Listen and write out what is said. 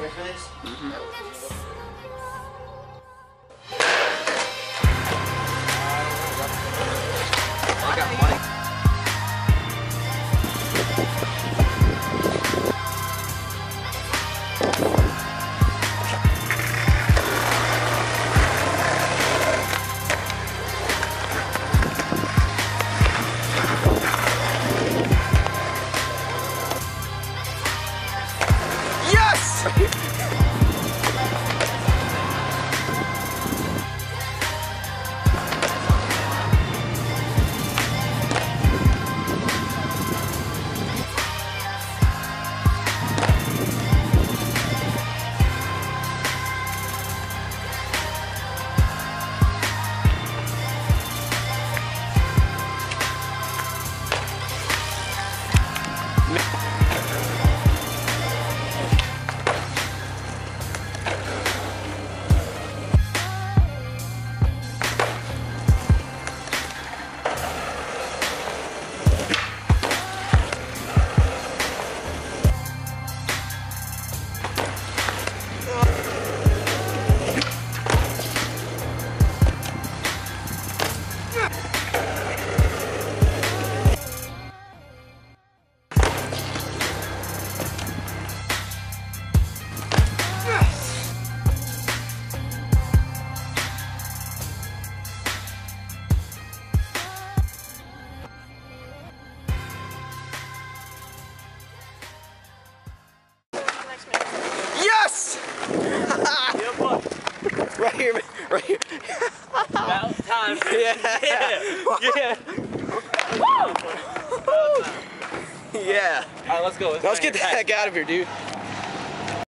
Ready for this? I got money. Yes! Right here, man. Right here. About time. Yeah. Yeah. Yeah. Alright, let's go. Let's get the heck out of here, dude.